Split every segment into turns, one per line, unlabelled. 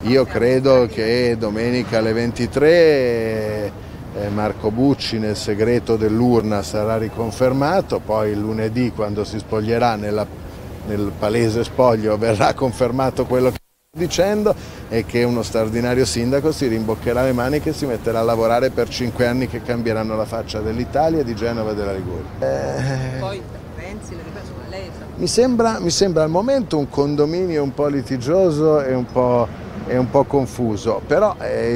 Io credo che domenica alle 23 Marco Bucci nel segreto dell'urna sarà riconfermato, poi il lunedì quando si spoglierà nel palese spoglio verrà confermato quello che sto dicendo e che uno straordinario sindaco si rimboccherà le maniche e si metterà a lavorare per 5 anni che cambieranno la faccia dell'Italia, di Genova e della Liguria.
Poi Renzi, le ripeto, lei sa.
Mi sembra al momento un condominio un po' litigioso e un po' confuso, però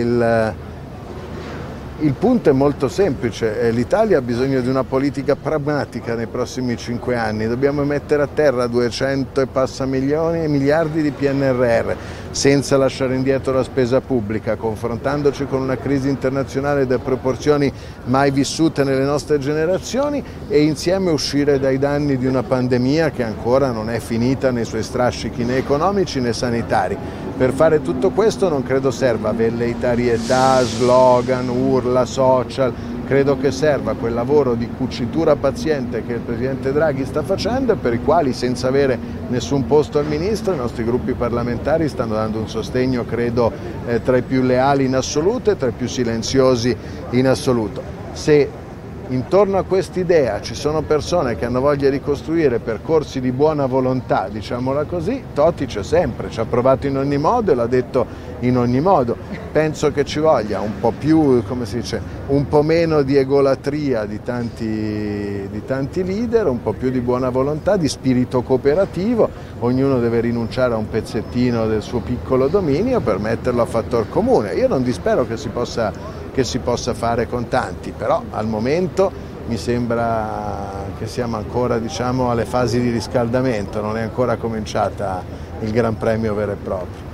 il punto è molto semplice, l'Italia ha bisogno di una politica pragmatica nei prossimi 5 anni, dobbiamo mettere a terra 200 e passa miliardi di PNRR senza lasciare indietro la spesa pubblica, confrontandoci con una crisi internazionale da proporzioni mai vissute nelle nostre generazioni e insieme uscire dai danni di una pandemia che ancora non è finita nei suoi strascichi né economici né sanitari. Per fare tutto questo non credo serva velleitarietà, slogan, urla, social, credo che serva quel lavoro di cucitura paziente che il Presidente Draghi sta facendo e per i quali, senza avere nessun posto al Ministro, i nostri gruppi parlamentari stanno dando un sostegno, credo, tra i più leali in assoluto e tra i più silenziosi in assoluto. Se intorno a quest'idea ci sono persone che hanno voglia di costruire percorsi di buona volontà, diciamola così, Toti c'è sempre, ci ha provato in ogni modo e l'ha detto in ogni modo. Penso che ci voglia un po' più, come si dice, un po' meno di egolatria di tanti leader, un po' più di buona volontà, di spirito cooperativo, ognuno deve rinunciare a un pezzettino del suo piccolo dominio per metterlo a fattor comune. Io non dispero che si possa fare con tanti, però al momento mi sembra che siamo ancora, diciamo, alle fasi di riscaldamento, non è ancora cominciata il Gran Premio vero e proprio.